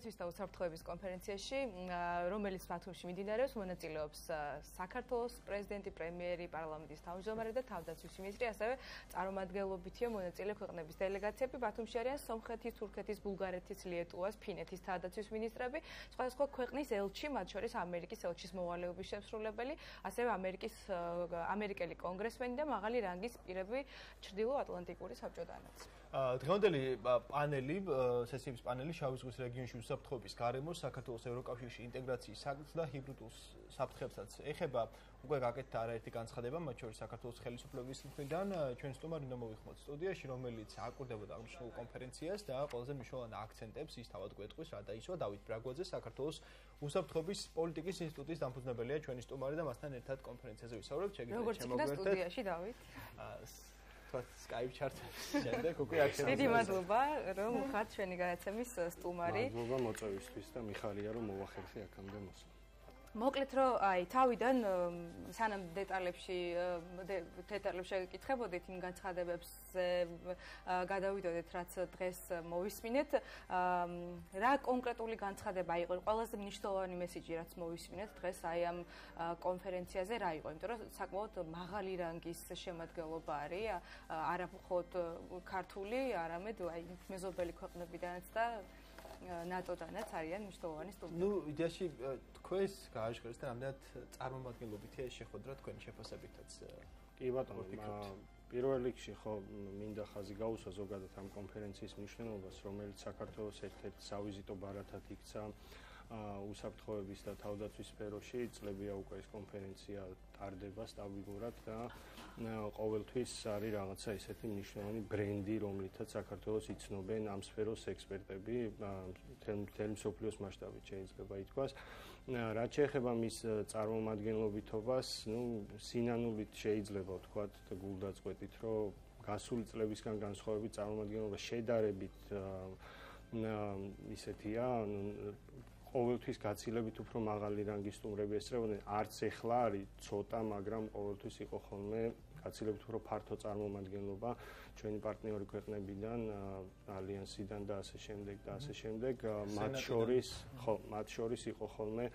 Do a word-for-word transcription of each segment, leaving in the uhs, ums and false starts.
თავდაცვის და უსაფრთხოების კონფერენციაში, რომელიც ბათუმში მიმდინარეობს, მონაწილეობს საქართველოს პრეზიდენტი, პრემიერი, პარლამენტის თავმჯდომარე და თავდაცვის მინისტრი, ასევე წარმომადგენლობითია მონაწილე ქვეყნების დელეგაციები. ბათუმში არიან სომხეთის, თურქეთის, ბულგარეთის, ლიეტუვას, ფინეთის თავდაცვის მინისტრები, სხვადასხვა ქვეყნის ელჩი, მათ შორის ამერიკის ელჩის მოვალეობის შემსრულებელი, ასევე ამერიკის ამერიკელი კონგრესმენი და მაღალი რანგის პირები ჩრდილო-ატლანტიკური საბჭოდანაც. დღევანდელი პანელი, სესიების პანელი შავი ზღვის რეგიონში უსაფრთხოების გარემოს, საქართველოს ევროკავშირში ინტეგრაციის საკითხს და ჰიბრიდულ საფრთხებსაც ეხება. უკვე გაკეთდა არაერთი განცხადება, მათ შორის საქართველოს ხელისუფლების მხრიდან. ჩვენ სტუმარი უნდა მოვიხმოთ სტუდიაში, რომელიც აკვირდებოდა აღნიშნულ კონფერენციას და ყველაზე მნიშვნელოვან აქცენტებს ის თავად გვეტყვის, რა დაისვა დავით ბრაგვაძე, საქართველოს უსაფრთხოების პოლიტიკის ინსტიტუტის დამფუძნებელია ჩვენი სტუმარი და მასთან ერთად კონფერენციაზე ვისაუბრებთ. შეგიძლიათ შემოგვერთეთ სტუდიაში დავით. Skype ჩარტების შემდეგ უკვე აქ შემოგვიყვანეთ. დიდი მადლობა, რომ ხართ ჩვენი განაცემის სტუმარი. მადლობა მოწვევისთვის და მიხარია რომ მოვახერხე აქამდე მოსვლა. მოკლედ რომ აი თავიდან სანამ დეტალებში დეტალებში შეგეკითხებოდეთ იმ განცხადებებს გადავიდოდეთ რაც დღეს მოვისმინეთ რა კონკრეტული განცხადება იყო ყველაზე მნიშვნელოვანი მესიჯი რაც მოვისმინეთ დღეს აი ამ კონფერენციაზე რა იყო იმიტომ რომ საკმაოდ მაღალი რანგის შემადგენლობა არის არა მხოლოდ ქართული არამედ აი მეზობელი ქვეყნებიდანაც და ნატოდანაც არიან მნიშვნელოვანი სტუმრები. ნუ იდეაში თქვენს გააჟღერეს და რამდენად წარმომადგენლობითია შეხვედრა თქვენი შეფასებითაც. კი ბატონო, პირველ რიგში ხო მინდა ხაზი გაუსვა ზოგადად ამ კონფერენციის მნიშვნელობას, რომელიც საქართველოს ერთ-ერთ სავიზიტო ბარათად იქცა უსაფრთხოების და თავდაცვის სფეროში. წლებია უკვე ეს კონფერენცია ტარდება სტაბილურად და ყოველთვის არის რაღაცა ისეთი მნიშვნელოვანი ბრენდი, რომლითაც საქართველოს იცნობენ ამ სფეროს ექსპერტები, მთელი მსოფლიოს მასშტაბით შეიძლება ითქვას. რაც შეეხება მის წარმომადგენლობითობას, ნუ სინანულით შეიძლება ვთქვათ და გულდაწყვეტით, რომ გასული წლებისგან განსხვავებით წარმომადგენლობა შედარებით ისეთია, ყოველთვის გაცილებით უფრო მაღალი რანგის სტუმრები ესწრებოდნენ. არც ეხლა არის ცოტა, მაგრამ ყოველთვის იყო ხოლმე გაცილებით უფრო ფართო წარმომადგენლობა ჩვენი პარტნიორი ქვეყნებიდან, ალიანსიდან და ასე შემდეგ და ასე შემდეგ. მათ შორის, ხო, მათ შორის იყო ხოლმე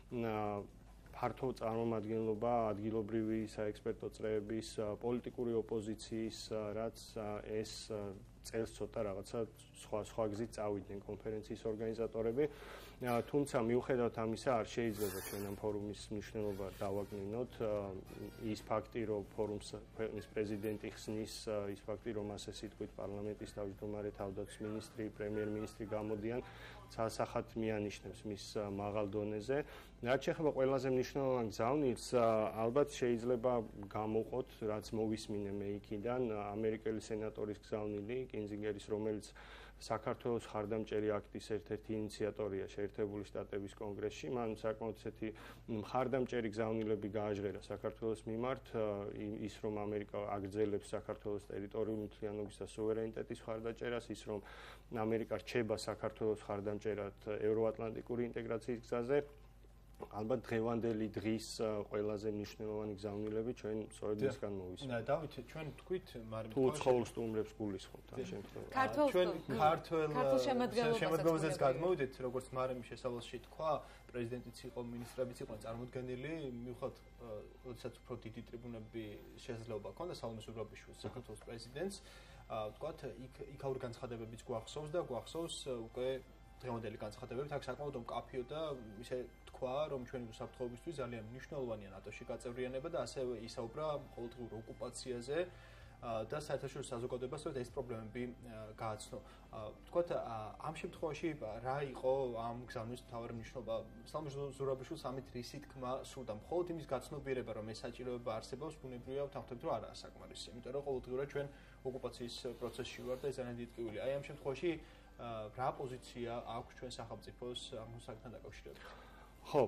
ფართო წარმომადგენლობა ადგილობრივი საექსპერტო წრეების, პოლიტიკური ოპოზიციის, რაც ეს წელს ცოტა რაღაცა სხვა სხვა გზით წავიდნენ კონფერენციის ორგანიზატორები. თუმცა მიუხედავად ამისა არ შეიძლება ჩვენ ამ ფორუმის მნიშვნელობა დავაგნინოთ. ის ფაქტი, რომ ფორუმს ქვეყნის პრეზიდენტი ხსნის, ის ფაქტი, რომ ასე სიტყვით პარლამენტის თავმჯდომარე, თავდაცვის მინისტრი, პრემიერ-მინისტრი გამოდიან, ცალსახად მიანიშნებს მის მაღალ დონეზე. რაც შეეხება ყველაზე მნიშვნელოვან გზავნილს, ალბათ შეიძლება გამოვყოთ, რაც მოვისმინე მე იქიდან, ამერიკელი სენატორის გზავნილი კინზინგერის, რომელიც საქართველოს ხარდამჭერი აქტის ერთ-ერთი ინიციატორია შეერთებული შტატების კონგრესში. მან საკმაოდ ისეთი ხარდამჭერი გზავნილები გააჟღერა საქართველოს მიმართ, ის რომ ამერიკა აგრძელებს საქართველოს ტერიტორიული მთლიანობის და სუვერენიტეტის ხარდაჭერას, ის რომ ამერიკა რჩება საქართველოს ხარდამჭერად ევროატლანტიკური ინტეგრაციის გზაზე. ალბათ დღევანდელი დღის ყველაზე მნიშვნელოვანი გზავნილები ჩვენ სწორედ ისგან მოვისმინეთ. დავით, ჩვენ თქვით, მაგრამ თუ უცხოურ სტუმრებს გულისხმობთ ამ შემთხვევაში. ჩვენ ქართულ შემადგენლობაზეც გადმოვიდეთ, როგორც მარემ შესავალში თქვა, პრეზიდენტიც იყო, ministrებიც იყვნენ წარმოდგენილი, მიუხედავად, როდესაც უფრო დიდი ტრიბუნები შესაძლებლობა ჰქონდა სალომე ზურაბიშვილის საქართველოს პრეზიდენტს, ვთქვათ, იქ იქაური განცხადებებიც გვახსოვს და გვახსოვს უკვე დღევანდელი განცხადებებით აქ საკმაოდ მკაფიო და ისე თქვა, რომ ჩვენი უსაფრთხოებისთვის ძალიან მნიშვნელოვანია ნატოში გაწევრიანება და ასევე ისაუბრა ყოველდღიურ ოკუპაციაზე და საერთაშორისო საზოგადოებას ეს პრობლემები გააცნო. ვთქვათ, ამ შემთხვევაში რა იყო ამ გზავნის მთავარი მნიშვნელობა? სალომე ზურაბიშვილს ამით რისი თქმა სურდა? მხოლოდ იმის გაცნობიერება, რომ ეს საჭიროება არსებობს, ბუნებრივია ვთანხმდებით, რომ არაა საკმარისი. იმიტომ რომ ყოველდღიურად ჩვენ ოკუპაციის პროცესში ვართ და ეს ძალიან დიდი ტკივილია. აი ამ შემთხვევაში რა პოზიცია აქვს ჩვენ სახელმწიფოს ამ საკითხთან დაკავშირებით? ხო,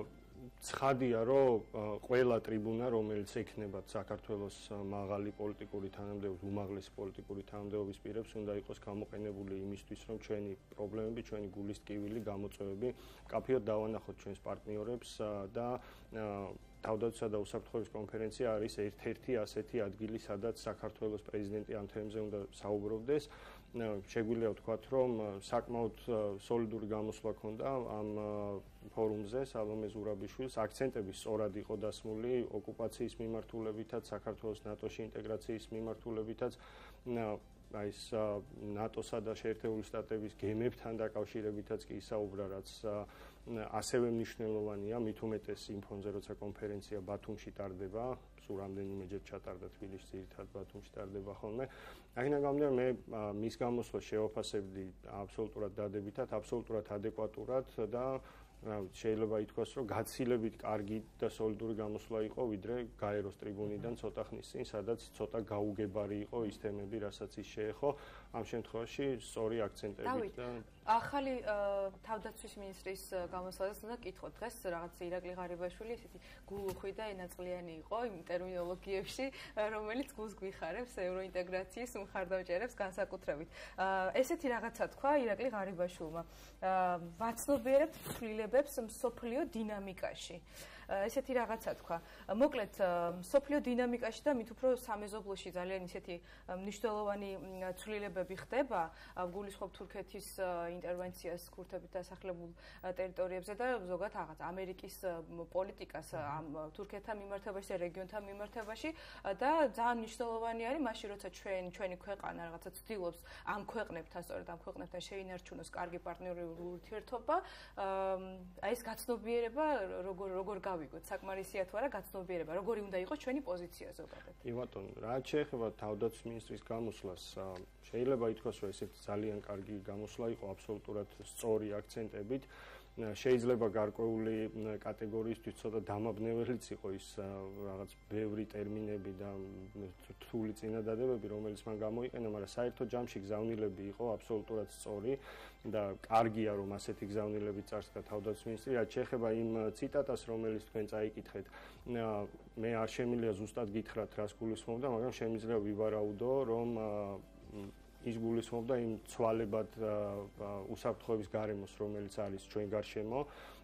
ცხადია, რომ ყველა ტრიბუნა, რომელიც ექნება საქართველოს მაღალი პოლიტიკური თანამდებობის, უმაღლესი პოლიტიკური თანამდებობის პირებს, უნდა იყოს გამოყენებული იმისთვის, რომ ჩვენი პრობლემები, ჩვენი გულის ტკივილი, გამოწვევები მკაფიოდ დავანახოთ ჩვენს პარტნიორებს და თავდაცვისა და უსაფრთხოების კონფერენცია არის ერთ-ერთი ასეთი ადგილი, სადაც საქართველოს პრეზიდენტი ამ თემებზე უნდა საუბრობდეს. შეგვიძლია ვთქვათ, რომ საკმაოდ სოლიდური გამოსვლა ჰქონდა ამ ფორუმზე სალომე ზურაბიშვილს, აქცენტები სწორად იყო დასმული ოკუპაციის მიმართულებითაც, საქართველოს ნატოში ინტეგრაციის მიმართულებითაც, აი ეს ნატოსა და შეერთებული შტატების გემებთან დაკავშირებითაც კი ისაუბრა, რაც ასევე მნიშვნელოვანია, მით უმეტეს იმ ფონზე, როცა კონფერენცია ბათუმში ტარდება, სულ რამდენიმეჯერ ჩატარდა თბილისში, ძირითადად ბათუმში ტარდება ხოლმე. აქედან გამომდინარე, მე მის გამოსვლას შევაფასებდი აბსოლუტურად დადებითად, აბსოლუტურად ადეკვატურად და შეიძლება ითქვას, რომ გაცილებით კარგი და სოლიდური გამოსვლა იყო, ვიდრე გაეროს ტრიბუნიდან ცოტა ხნის წინ, სადაც ცოტა გაუგებარი იყო ის თემები, რასაც ის შეეხო. ამ შემთხვევაში სწორი აქცენტებით და ახალი თავდაცვის მინისტრის გამოსვლას უნდა კითხოთ. დღეს რაღაც ირაკლი ღარიბაშვილი ესეთი გულუხვი და ენაწყლიანი იყო იმ ტერმინოლოგიებში, რომელიც გულს გვიხარებს ევროინტეგრაციის მხარდამჭერებს განსაკუთრებით. ესეთი რაღაცა თქვა ირაკლი ღარიბაშვილმა. ვაცნობიერებთ ცვლილებებს მსოფლიო დინამიკაში. ესეთი რაღაცა თქვა. მოკლედ, მსოფლიო დინამიკაში და მით უფრო სამეზობლოში ძალიან ისეთი მნიშვნელოვანი ცვლილებები ხდება. გულისხმობ თურქეთის ინტერვენციას ქურთებით დასახლებულ ტერიტორიებზე და ზოგადად რაღაც ამერიკის პოლიტიკას ამ თურქეთთან მიმართებაში და რეგიონთან მიმართებაში და ძალიან მნიშვნელოვანი არის მაშინ, როცა ჩვენ ჩვენი ქვეყანა რაღაცა ცდილობს ამ ქვეყნებთან, სწორედ ამ ქვეყნებთან შეინარჩუნოს კარგი პარტნიორული ურთიერთობა. აი ეს გაცნობიერება როგორ როგორ გავიგოთ, საკმარისია თუ არა გაცნობიერება, როგორი უნდა იყოს ჩვენი პოზიცია ზოგადად. კი ბატონო, რაც შეეხება თავდაცვის მინისტრის გამოსვლას, შეიძლება ითქვას, რომ ესეთი ძალიან კარგი გამოსვლა იყო, აბსოლუტურად სწორი აქცენტებით. შეიძლება გარკვეული კატეგორიისთვის ცოტა დამაბნეველიც იყო ის რაღაც ბევრი ტერმინები და რთული წინადადებები, რომელიც მან გამოიყენა, მაგრამ საერთო ჯამში გზავნილები იყო აბსოლუტურად სწორი და კარგია, რომ ასეთი გზავნილები წარსდგა თავდაცვის მინისტრი. რაც შეეხება იმ ციტატას, რომელიც თქვენ წაიკითხეთ, მე არ შემიძლია ზუსტად გითხრათ, რას გულისხმობდა, მაგრამ შემიძლია ვივარაუდო, რომ ის გულისხმობდა იმ ცვალებად უსაფრთხოების გარემოს, რომელიც არის ჩვენ გარშემო,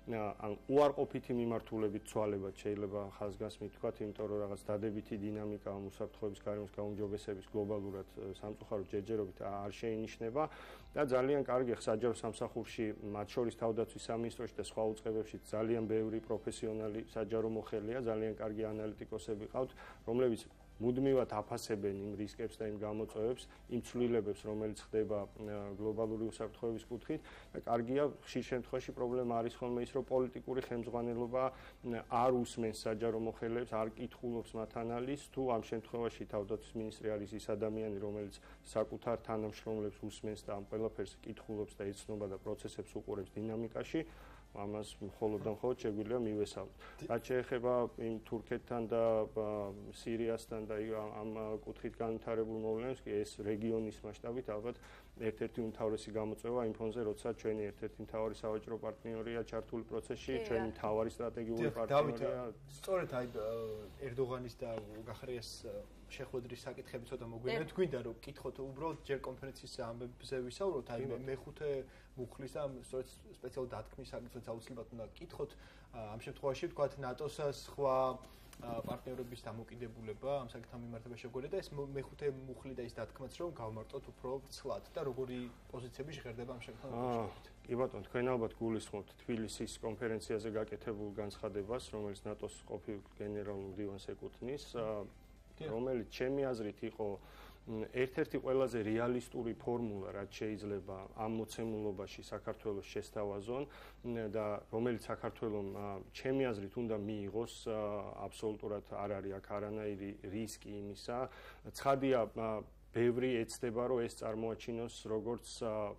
ან უარყოფითი მიმართულებით ცვალებად შეიძლება ხაზგასმით თქვათ, იმიტომ რომ რაღაც დადებითი დინამიკა ამ უსაფრთხოების გარემოს გაუმჯობესების გლობალურად სამწუხაროდ ჯერჯერობით არ შეინიშნება და ძალიან კარგი საჯარო სამსახურში, მათ შორის თავდაცვის სამინისტროში და სხვა უწყებებში ძალიან ბევრი პროფესიონალი საჯარო მოხელეა, ძალიან კარგი ანალიტიკოსები ყავთ, რომლებიც მუდმივად აფასებენ იმ რისკებს და იმ გამოწვევებს, იმ ცვლილებებს, რომელიც ხდება გლობალური უსაფრთხოების კუთხით და კარგია, ხშირ შემთხვევაში პრობლემა არის ხოლმე ის, რომ პოლიტიკური ხელმძღვანელობა არ უსმენს საჯარო მოხელეებს, არ კითხულობს მათ ანალიზს, თუ ამ შემთხვევაში თავდაცვის მინისტრი არის ის ადამიანი, რომელიც საკუთარ თანამშრომლებს უსმენს და ამ ყველაფერს კითხულობს და იცნობა და პროცესებს უყურებს დინამიკაში, ამას მხოლოდ და მხოლოდ შეგვიძლია მივესალმოთ. რაც შეეხება იმ თურქეთთან და სირიასთან და ამ კუთხით განვითარებულ მოვლენებს, კი ეს რეგიონის მასშტაბით ალბათ ერთ-ერთი უმთავრესი გამოწვევა იმ ფონზე, როცა ჩვენი ერთ-ერთი მთავარი სავაჭრო პარტნიორია ჩართული პროცესში, ჩვენი მთავარი სტრატეგიული პარტნიორია. სწორედ აი ერდოღანის და გახარიას შეხვედრის საკითხები ცოტა მოგვიანებით გვინდა რომ კითხოთ უბრალოდ ჯერ კონფერენციის ამბებზე ვისაუბროთ, აი მეხუთე მუხლის და სწორედ სპეციალურ დათქმის საკითხებს აუცილებლად უნდა კითხოთ. ამ შემთხვევაში ვთქვათ ნატოს სხვა პარტნიორების დამოკიდებულება ამ საკითხთან მიმართება შეგვიძლია და ეს მეხუთე მუხლი და ის დათქმაც რომ გავმარტოთ უფრო ცლად და როგორი პოზიციები ჟღერდება ამ საკითხთან მიმართებით. კი ბატონო, თქვენ ალბათ გულისხმობთ თბილისის კონფერენციაზე გაკეთებულ განცხადებას, რომელიც ნატოს ყოფილ გენერალურ მდივანს ეკუთვნის, რომელიც ჩემი აზრით იყო ერთ-ერთი ყველაზე რეალისტური ფორმულა, რაც შეიძლება ამ მოცემულობაში საქართველოს შესთავაზონ და რომელიც საქართველოს ჩემი აზრით უნდა მიიღოს, აბსოლუტურად არ არის აქ არანაირი რისკი იმისა. ცხადია, ბევრი ეცდება, რომ ეს წარმოაჩინოს როგორც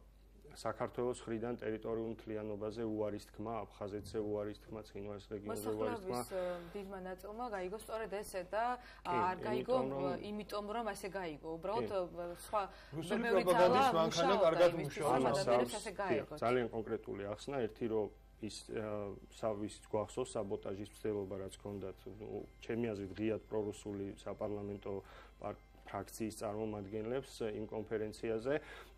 საქართველოს ხრიდან ტერიტორიულ მთლიანობაზე უარის თქმა, აფხაზეთზე უარის თქმა, ცხინვალის რეგიონზე უარის თქმა. მოსახლეობის დიდმა ნაწილმა გაიგო სწორედ ესე და არ გაიგო იმიტომ რომ ასე გაიგო. უბრალოდ სხვა ბევრი ძალა მანქანა კარგად მუშაობს. ძალიან კონკრეტული ახსნა, ერთი რომ ის სავის გვახსოვს საბოტაჟის მცდელობა, რაც ჰქონდათ, ჩემი აზრით ღიად პრორუსული საპარლამენტო ფრაქციის წარმომადგენლებს იმ კონფერენციაზე.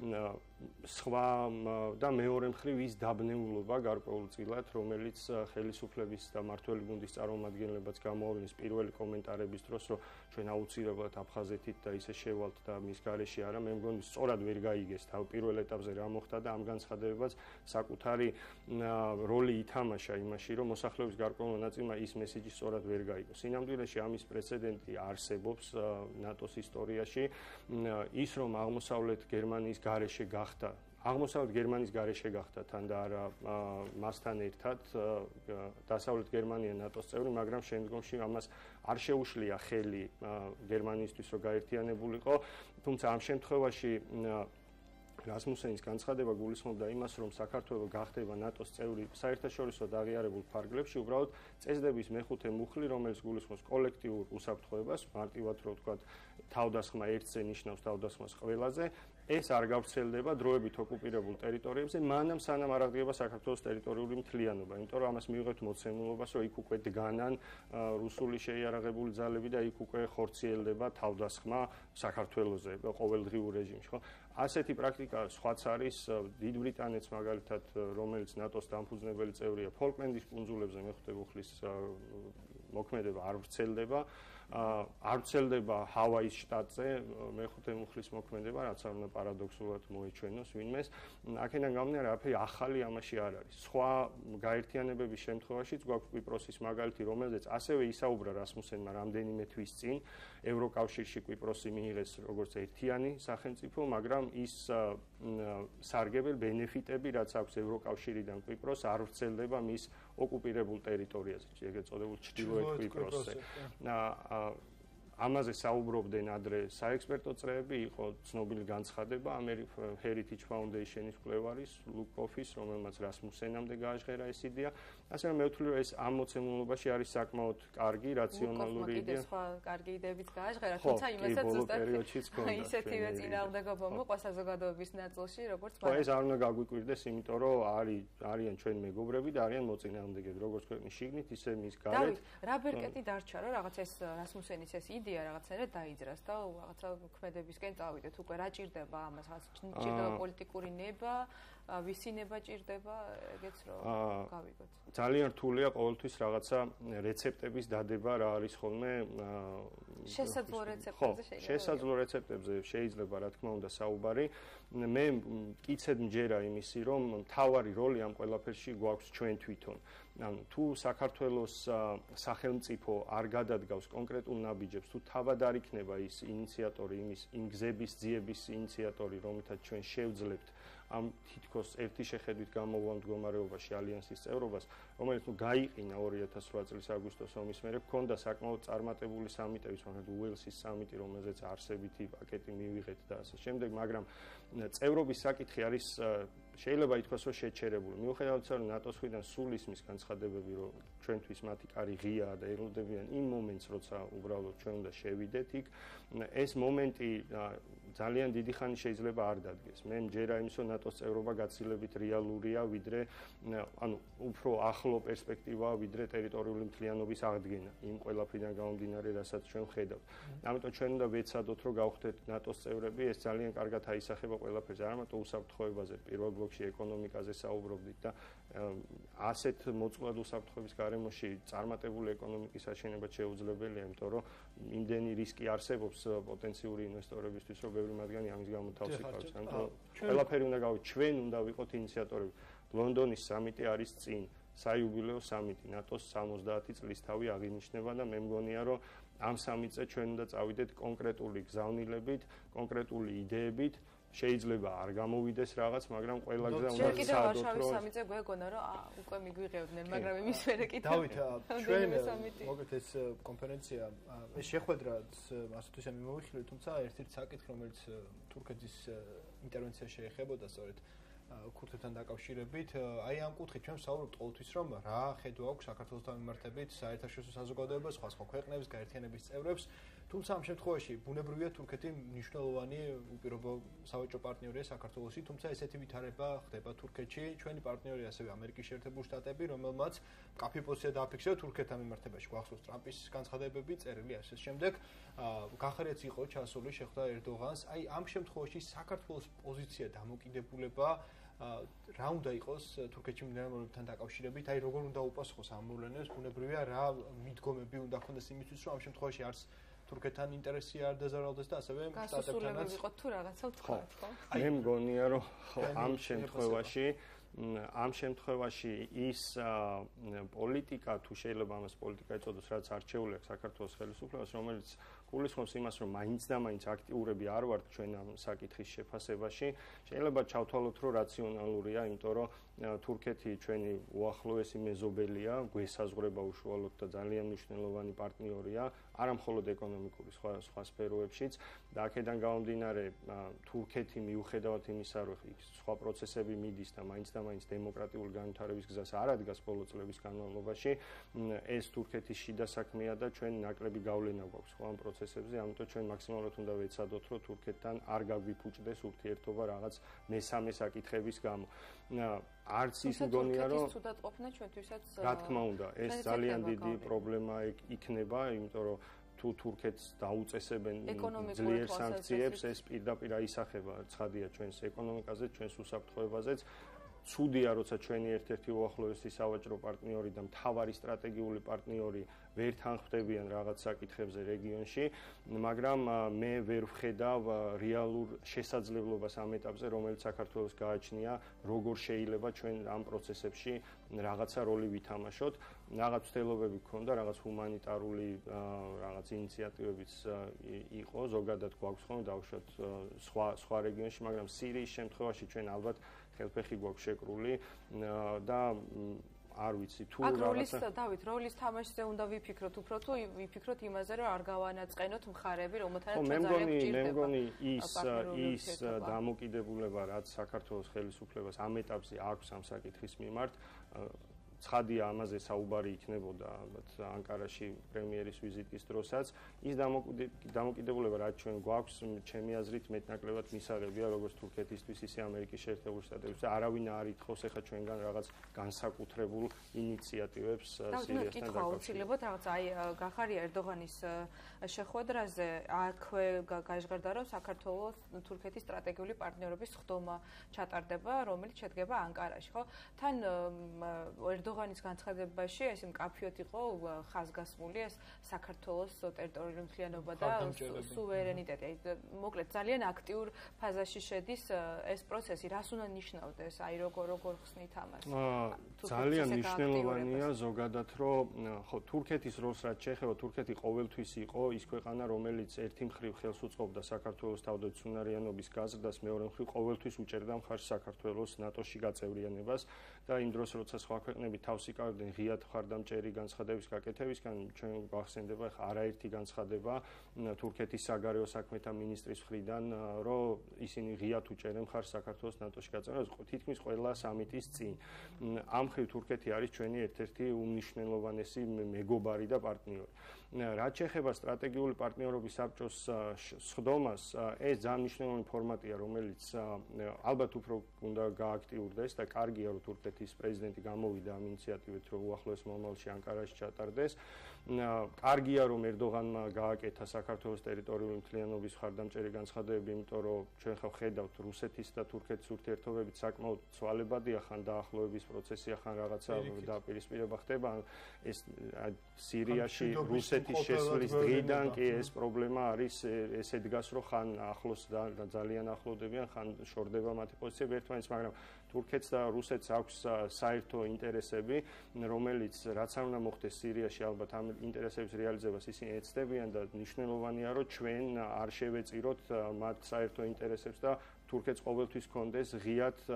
სხვა და მეორე მხრივ ის დაბნეულობა გარკვეულწილად, რომელიც ხელისუფლების და მმართველი გუნდის წარმომადგენლებაც გამოავლინის პირველი კომენტარების დროს, რომ ჩვენ აუცილებლად აფხაზეთით და ისე შევალთ და მის გარეშე არა, მე მგონი სწორად ვერ გაიგეს თავ პირველ ეტაპზე რა მოხდა და ამ განცხადებებაც საკუთარი როლი ითამაშა იმაში, რომ მოსახლეობის გარკვეულმა ნაწილმა ის მესიჯი სწორად ვერ გაიგო. სინამდვილეში ამის პრეცედენტი არსებობს ნატოს ისტორიაში, ის რომ აღმოსავლეთ გერმანიის გარეშე გახდა აღმოსავლეთ გერმანიის გარეშე გახდა თან და არა მასთან ერთად დასავლეთ გერმანია ნატოს წევრი, მაგრამ შემდგომში ამას არ შეუშლია ხელი გერმანიისთვის, რომ გაერთიანებულიყო, თუმცა ამ შემთხვევაში რასმუსენის განცხადება გულისხმობდა იმას, რომ საქართველო გახდება ნატოს წევრი საერთაშორისო აღიარებულ ფარგლებში, უბრალოდ წესდების მეხუთე მუხლი, რომელიც გულისხმობს კოლექტიურ უსაფრთხოებას, მარტივად რო ვთქვათ, თავდასხმა ერთზე ნიშნავს თავდასხმას ყველაზე, ეს არ გავრცელდება დროებით ოკუპირებულ ტერიტორიებზე, მანამ სანამ არ აღდგება საქართველოს ტერიტორიული მთლიანობა, იმიტომ რომ ამას მივიღებთ მოცემულობას, რომ იქ უკვე დგანან რუსული შეიარაღებული ძალები და იქ უკვე ხორციელდება თავდასხმა საქართველოზე ყოველდღიურ რეჟიმში, ხო? ასეთი პრაქტიკა სხვაც არის დიდ ბრიტანეთს მაგალითად, რომელიც ნატოს დამფუძნებელი წევრია, ფოლკლენდის კუნძულებზე მეხუთე მუხლის მოქმედება არ ვრცელდება. არ ვრცელდება ჰავაის შტატზე მეხუთე მუხლის მოქმედება, რაც არ უნდა პარადოქსულად მოეჩვენოს ვინმეს. აქედან გამომდინარე, არაფერი ახალი ამაში არ არის. სხვა გაერთიანებების შემთხვევაშიც გვაქვს კვიპროსის მაგალითი, რომელზეც ასევე ისაუბრა რასმუსენმა რამდენიმე თვის წინ ევროკავშირში კვიპროსი მიიღეს როგორც ერთიანი სახელმწიფო, მაგრამ ის სარგებელ ბენეფიტები, რაც აქვს ევროკავშირიდან კვიპროს, არ ვრცელდება მის ოკუპირებულ ტერიტორიაზე, ეგრეთ წოდებულ ჩრდილოეთ კვიპროსზე. ამაზე საუბრობდნენ ადრე საექსპერტო წრეები, იყო ცნობილი განცხადება Heritage Foundation-ის მკვლევარის ლუკოფის, რომელმაც რასმუსენამდე გააჟღერა ეს იდეა. ასე რომ მე ვთვლი, რომ ეს ამ მოცემულობაში არის საკმაოდ კარგი, რაციონალური იდეა. ლუკოფმა კიდე სხვა კარგი იდეებიც გააჟღერა, თუმცა იმასაც ზუსტად ისეთივე წინააღმდეგობა მოყვა საზოგადოების ნაწილში, როგორც ხო, ეს არ უნდა გაგვიკვირდეს, იმიტომ რომ არის არიან ჩვენ მეგობრები და არიან მოწინააღმდეგეები, როგორც ქვეყნის შიგნით, ისე მის გარეთ. რა ბერკეტი დარჩა, რომ რაღაც ეს რასმუსენის ეს იდეა რაღაცნაირად დაიძრას და რაღაცა ქმედებისკენ წავიდეთ. უკვე რა ჭირდება ამას, რაღაც ჭირდება პოლიტიკური ნება, ვისი ნება ჭირდება, ეგეც რომ გავიგოთ. ძალიან რთულია ყოველთვის რაღაცა რეცეპტების დადება, რა არის ხოლმე შესაძლო რეცეპტებზე შეიძლება. შესაძლო რეცეპტებზე შეიძლება, რა თქმა უნდა, საუბარი. მე მკიცედ მჯერა იმისი, რომ მთავარი როლი ამ ყველაფერში გვაქვს ჩვენ თვითონ. ანუ თუ საქართველოს სახელმწიფო არ გადადგავს კონკრეტულ ნაბიჯებს, თუ თავად არ იქნება ის ინიციატორი, იმის იმ გზების ძიების ინიციატორი, რომლითაც ჩვენ შევძლებთ ამ თითქოს ერთი შეხედვით გამოვლა მდგომარეობაში ალიანსის წევრობას, რომელიც ნუ გაიყინა ორი ათას რვა წლის აგვისტოს ომის მერე, ჰქონდა საკმაოდ წარმატებული სამიტების, მაგალითად უელსის სამიტი, რომელზეც არსებითი პაკეტი მივიღეთ და ასე შემდეგ, მაგრამ წევრობის საკითხი არის შეიძლება ითქვას, რომ შეჩერებული. მიუხედავად იმისა, რომ ნატოს მხრიდან სულ ისმის განცხადებები, რომ ჩვენთვის მათი კარი ღიაა და ელოდებიან იმ მომენტს, როცა უბრალოდ ჩვენ უნდა შევიდეთ იქ, ეს მომენტი ძალიან დიდი ხანი შეიძლება არ დადგეს. მე მჯერა იმის, რომ ნატოს წევრობა გაცილებით რეალურია, ვიდრე ანუ უფრო ახლო პერსპექტივაა, ვიდრე ტერიტორიული მთლიანობის აღდგენა. იმ ყველაფრიდან გამომდინარე, რასაც ჩვენ ვხედავთ. ამიტომ ჩვენ უნდა ვეცადოთ, რომ გავხდეთ ნატოს წევრები, ეს ძალიან კარგად აისახება ყველაფერზე, არა მარტო უსაფრთხოებაზე, პირველ ბლოკში ეკონომიკაზე საუბრობდით და ასეთ მოწყვლად უსაფრთხოების გარემოში წარმატებული ეკონომიკის აშენებაც შეუძლებელია, იმიტომ რომ იმდენი რისკი არსებობს პოტენციური ინვესტორებისთვის, რომ ბევრი მათგანი ამის გამო თავს იკავებს. ამიტომ ყველაფერი უნდა გავიქ, ჩვენ უნდა ვიყოთ ინიციატორები. ლონდონის სამიტი არის წინ, საიუბილეო სამიტი, ნატოს სამოცდაათი წლის თავი აღინიშნება და მე მგონია, რომ ამ სამიტზე ჩვენ უნდა წავიდეთ კონკრეტული გზავნილებით, კონკრეტული იდეებით. შეიძლება არ გამოვიდეს რაღაც, მაგრამ ყველა გზა უნდა ვცადოთ, რომ კიდევ ვარშავის სამიტზე გვეგონა, რომ უკვე მიგვიღებდნენ, მაგრამ იმის მერე კიდევ დავით, ჩვენ მოგეთ ეს კონფერენცია, ეს შეხვედრაც ასეთვise მიმოვიხილეთ, თუმცა ერთ-ერთი საკითხი, რომელიც თურქეთის ინტერვენცია შეეხებოდა, სწორედ ქურთებთან დაკავშირებით, აი ამ კუთხით ჩვენ ვსაუბრობთ ყოველთვის, რომ რა ხედვა აქვს საქართველოსთან მიმართებით საერთაშორისო საზოგადოებას, სხვა სხვა ქვეყნებს, გაერთიანების წევრებს, თუმცა ამ შემთხვევაში ბუნებრივია თურქეთი მნიშვნელოვანი უპირობო სავაჭრო პარტნიორია საქართველოსი, თუმცა ესეთი ვითარება ხდება თურქეთში, ჩვენი პარტნიორია ასევე ამერიკის შეერთებული შტატები, რომელმაც მკაფიო პოზიცია დააფიქსირა თურქეთთან მიმართებაში, გვახსოვს ტრამპის განცხადებები, წერილი ასე შემდეგ, გახარიაც იყო ჩასული შეხვდა ერდოღანს, აი ამ შემთხვევაში საქართველოს პოზიცია დამოკიდებულება რა უნდა იყოს თურქეთში მიმდინარეობასთან დაკავშირებით, აი როგორ უნდა უპასუხოს ამ მოვლენებს, ბუნებრივია რა მიდგომები უნდა ქონდეს იმისთვის, რომ ამ შემთხვევაში არც თურქეთთან ინტერესი არ დაზარალდეს და ასევე შტატებთანაც გასასრულებელი იყო თუ რაღაცა ვთქვათ, ხო? მე მგონია, რომ ამ შემთხვევაში ამ შემთხვევაში ის პოლიტიკა თუ შეიძლება ამას პოლიტიკა ეწოდოს, რაც არჩეული აქვს საქართველოს ხელისუფლებას, რომელიც გულისხმობს იმას, რომ მაინც და მაინც აქტიურები არ ვართ ჩვენ ამ საკითხის შეფასებაში, შეიძლება ჩავთვალოთ, რომ რაციონალურია, იმიტომ რომ თურქეთი ჩვენი უახლოესი მეზობელია, გვესაზღვრება უშუალოდ და ძალიან მნიშვნელოვანი პარტნიორია, არა მხოლოდ ეკონომიკური, სხვა სხვა სფეროებშიც და აქედან გამომდინარე, თურქეთი მიუხედავად იმისა, რომ სხვა პროცესები მიდის და მაინც და მაინც დემოკრატიული განვითარების გზას არ ადგას ბოლო წლების განმავლობაში, ეს თურქეთის შიდა საქმეა და ჩვენ ნაკლები გავლენა გვაქვს ხო ამ პროცესებზე, ამიტომ ჩვენ მაქსიმალურად უნდა ვეცადოთ, რომ თურქეთთან არ გაგვიფუჭდეს ურთიერთობა რაღაც მესამე საკითხების გამო. არც ის მგონია, რომ თურქეთის უდატყოფნა ჩვენთვისაც რა თქმა უნდა, ეს ძალიან დიდი პრობლემა იქნება, იმიტომ რომ თუ თურქეთს დაუწესებენ ძლიერ სანქციებს, ეს პირდაპირ აისახება ცხადია ჩვენს ეკონომიკაზე, ჩვენს უსაფრთხოებაზეც. ცუდია, როცა ჩვენი ერთ-ერთი უახლოესი სავაჭრო პარტნიორი და მთავარი სტრატეგიული პარტნიორი ვერ თანხმდებიან რაღაც საკითხებზე რეგიონში, მაგრამ მე ვერ ვხედავ რეალურ შესაძლებლობას ამ ეტაპზე, რომელიც საქართველოს გააჩნია, როგორ შეიძლება ჩვენ ამ პროცესებში რაღაცა როლი ვითამაშოთ. რაღაც ცდილობები გქონდა, რაღაც ჰუმანიტარული რაღაც ინიციატივებიც იყო, ზოგადად გვაქვს ხოლმე დავუშვათ სხვა სხვა რეგიონში, მაგრამ სირიის შემთხვევაში ჩვენ ალბათ ხელფეხი გვაქვს შეკრული და არ ვიცი თუ რაღაცა როლის დავით როლის თამაშზე უნდა ვიფიქროთ უფრო თუ ვიფიქროთ იმაზე რომ არ გავანაწყენოთ მხარები რომელთანაც ძალიან გჭირდება. მე მგონი ის ის დამოკიდებულება რაც საქართველოს ხელისუფლებას ამ ეტაპზე აქვს ამ საკითხის მიმართ ცხადია ამაზე საუბარი იქნებოდა ალბათ ანკარაში პრემიერის ვიზიტის დროსაც ის დამოკიდებულება რაც ჩვენ გვაქვს ჩემი აზრით მეტნაკლებად მისაღებია როგორც თურქეთისთვის ისე ამერიკის შეერთებული შტატებისთვის არავინ არ ითხოვს ახლა ჩვენგან რაღაც განსაკუთრებულ ინიციატივებს სირიასთან დაკავშირებით რაღაც აი გახარია ერდოღანის შეხვედრაზე აქვე გაჟღერდა რომ საქართველოს თურქეთის სტრატეგიული პარტნიორობის ხდომა ჩატარდება რომელიც შედგება ანკარაში ხო თან ერდოღანის განცხადებაში ეს მკაფიოდ იყო ხაზგასმული ეს საქართველოს ტერიტორიული მთლიანობა და სუვერენიტეტი. მოკლედ ძალიან აქტიურ ფაზაში შედის ეს პროცესი. რას უნდა ნიშნავდეს? აი როგორ როგორ ხსნით ამას? ძალიან მნიშვნელოვანია ზოგადად რომ ხო თურქეთის როლს რაც შეეხება თურქეთი ყოველთვის იყო ის ქვეყანა რომელიც ერთი მხრივ ხელს უწყობდა საქართველოს თავდაცუნარიანობის გაზრდას, მეორე მხრივ ყოველთვის უჭერდა მხარს საქართველოს ნატოში გაწევრიანებას და იმ დროს როცა სხვა ქვეყნები თავს იკავებდნენ ღიად მხარდამჭერი განცხადების გაკეთებისგან ჩვენ გვახსენდება ხა არაერთი განცხადება თურქეთის საგარეო საქმეთა მინისტრის მხრიდან რომ ისინი ღიად უჭერენ მხარს საქართველოს ნატოში გაწევრებას თითქმის ყველა სამიტის წინ ამ მხრივ თურქეთი არის ჩვენი ერთ-ერთი უმნიშვნელოვანესი მეგობარი და პარტნიორი. რაც შეეხება სტრატეგიული პარტნიორობის საბჭოს სხდომას, ეს ძალიან მნიშვნელოვანი ფორმატია, რომელიც ალბათ უფრო უნდა გააქტიურდეს და კარგია რომ თურქეთის პრეზიდენტი გამოვიდა ამ ინიციატივით, რომ უახლოეს მომავალში ანკარაში ჩატარდეს. კარგია რომ ერდოღანმა გააკეთა საქართველოს ტერიტორიული მთლიანობის მხარდამჭერი განცხადებები, იმიტომ რომ ჩვენ ხა ვხედავთ რუსეთის და თურქეთის ურთიერთობებით საკმაოდ ცვალებადია, ხან დაახლოების პროცესია, ხან რაღაცა დაპირისპირება ხდება. ეს სირიაში რუსეთის შესვლის დღიდან კი ეს პრობლემა არის ესე დგას, რომ ხან ახლოს და ძალიან ახლოვდებიან, ხან შორდება მათი პოზიციები ერთმანეთს, მაგრამ თურქეთს და რუსეთს აქვს საერთო ინტერესები, რომელიც რაც არ უნდა მოხდეს სირიაში, ალბათ ამ ინტერესების რეალიზებას ისინი ეცდებიან და მნიშვნელოვანია, რომ ჩვენ არ შევეწიროთ მათ საერთო ინტერესებს და თურქეთს ყოველთვის კონდეს ღიად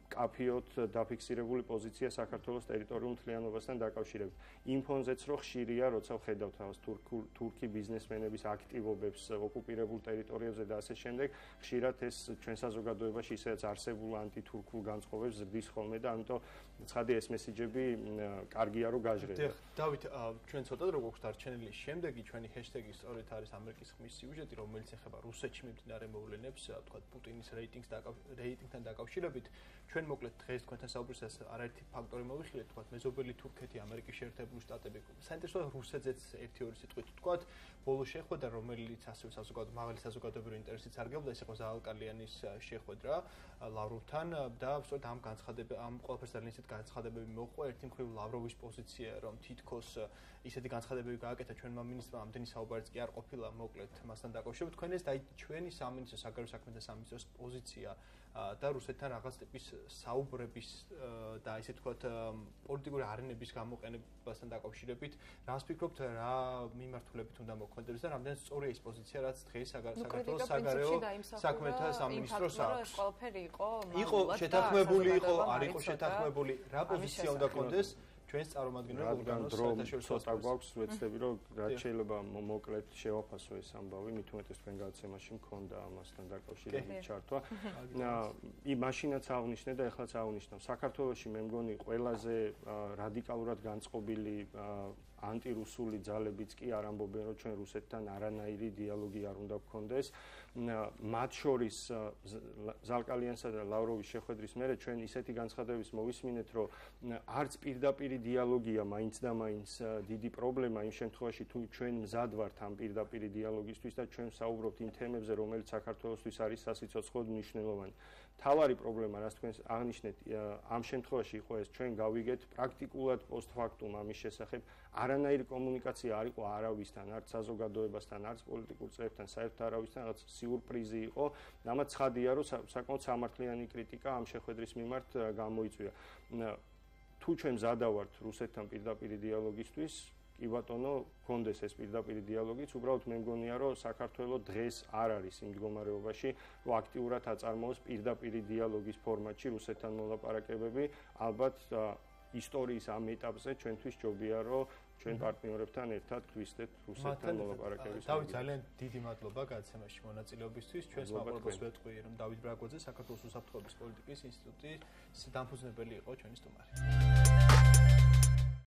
კაფიოთ დაფიქსირებული პოზიცია საქართველოს ტერიტორიულ მთლიანობასთან დაკავშირებით. იმ ფონზეც რო ხშირია, როცა ვხედავთ თავს თურქი ბიზნესმენების აქტივობებს ოკუპირებულ ტერიტორიებზე და ასე შემდეგ, ხშირად ეს ჩვენ საზოგადოებაში ისედაც არსებულ ანტითურქულ განწყობებს ზრდის ხოლმე და ამიტომ ცხადი ეს მესიჯები კარგია რომ გაჟღერდა. დავით, ჩვენ ცოტა დრო გვაქვს დარჩენილი. შემდეგი ჩვენი ჰეშტეგი სწორედ არის ამერიკის ხმის სიუჟეტი, რომელიც ეხება რუსეთში მიმდინარე მოვლენებს, თქვა პუტინის რეიტინგს რეიტინგთან დაკავშირებით. ჩვენ მოკლედ დღეს თქვენთან საუბრისას არაერთი ფაქტორი მოვიხილეთ, თქვა მეზობელი თურქეთი, ამერიკის შეერთებული შტატები. საინტერესოა რუსეთზეც ერთი ორი სიტყვით თქვა, ბოლო შეხვედრა, რომელიც ასევე საზოგადო მაღალი საზოგადოებრივი ინტერესით სარგებლობდა, ეს იყო ზაალკალიანის შეხვედრა ლავროვთან და სწორედ ამ განცხადებები, ამ ყველაფერს ძალიან ისეთ განცხადებები მოყვა. ერთი მხრივ ლავროვის პოზიცია, რომ თითქოს ისეთი განცხადებები გააკეთა ჩვენმა მინისტრმა, ამდენი საუბარიც კი არ ყოფილა მოკლედ მასთან დაკავშირებით. თქვენ ეს და ჩვენი სამინისტრო საგარეო საქმეთა სამინისტროს პოზიცია და რუსეთთან რაღაც ტიპის საუბრების და ისე თქვათ პოლიტიკური არენების გამოყენებასთან დაკავშირებით, რას ფიქრობთ, რა მიმართულებით უნდა მოქმედებს და რამდენად სწორია ის პოზიცია, რაც დღეს საქართველოს საგარეო საქმეთა სამინისტროს აქვს? ყველაფერი იყო, იყო შეთანხმებული, იყო, არ იყო შეთანხმებული, რა პოზიცია უნდა კონდეს? ჩვენს წარმომადგენლებს რადგან დრო ცოტა გვაქვს, ვეცდები რომ რაც შეიძლება მოკლედ შევაფასო ეს ამბავი, მით უმეტეს თქვენ გადაცემაში მქონდა ამასთან დაკავშირებით ჩართვა. იმ მაშინაც აღნიშნე და ეხლაც აღნიშნავ, საქართველოში მე მგონი ყველაზე რადიკალურად განწყობილი ანტირუსული ძალებიც კი არ ამბობენ, რომ ჩვენ რუსეთთან არანაირი დიალოგი არ უნდა გქონდეს. მათ შორის ზალკალიანსა და ლავროვის შეხვედრის მერე ჩვენ ისეთი განცხადებების მოვისმინეთ, რომ არც პირდაპირი დიალოგია მაინც და მაინც დიდი პრობლემა იმ შემთხვევაში თუ ჩვენ მზად ვართ ამ პირდაპირი დიალოგისთვის და ჩვენ საუბრობთ იმ თემებზე, რომელიც საქართველოსთვის არის სასიცოცხლოდ მნიშვნელოვანი. თავარი პრობლემა, რაც თქვენ აღნიშნეთ, ამ შემთხვევაში იყო ეს, ჩვენ გავიგეთ პრაქტიკულად პოსტფაქტუმ ამის შესახებ, არანაირი კომუნიკაცია არ იყო არავისთან, არც საზოგადოებასთან, არც პოლიტიკურ წრეებთან, საერთოდ არავისთან, რაღაც სიურპრიზი იყო. ამაც ცხადია, რომ საკმაოდ სამართლიანი კრიტიკა ამ შეხვედრის მიმართ გამოიწვია. თუ ჩვენ მზადავართ რუსეთთან პირდაპირი დიალოგისთვის, კი ბატონო, გქონდეს ეს პირდაპირი დიალოგიც, უბრალოდ მე მგონია, რომ საქართველოს დღეს არ არის იმ მდგომარეობაში, რომ აქტიურად აწარმოოს პირდაპირი დიალოგის ფორმატში რუსეთთან მოლაპარაკებები. ალბათ ისტორიის ამ ეტაპზე ჩვენთვის ჯობია, რომ ჩვენ პარტნიორებთან ერთად ვისდეთ რუსეთთან მოლაპარაკების. დავით, ძალიან დიდი მადლობა გადაცემაში მონაწილეობისთვის. ჩვენს მაყურებელს ვეთქვი, რომ დავით ბრაგოძე საქართველოს უსაფრთხოების პოლიტიკის ინსტიტუტის დამფუძნებელი იყო ჩვენი სტუმარი.